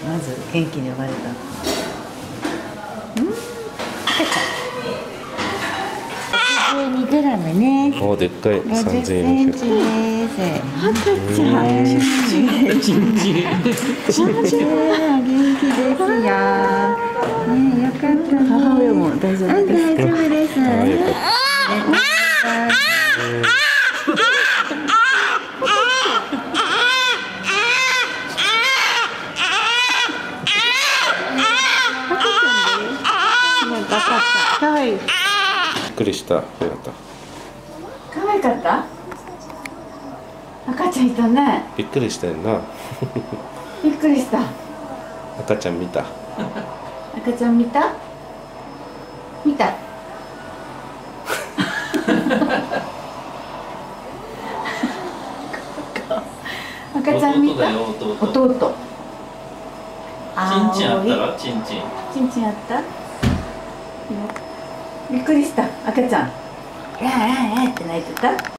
まず元気に生まれた。82グラムね。 おでっかい。 50センチです。赤ちゃん。元気ですよ。ね、よかったね。母親も大丈夫です。大丈夫です。かわいい。 びっくりした。 可愛かった。赤ちゃんいたね。 びっくりしたよな。 びっくりした。 赤ちゃん見た。 赤ちゃん見た。見た。赤ちゃん見た。弟。 チンチンあったら、チンチン。 チンチンあった。びっくりした。赤ちゃん。って泣いてた。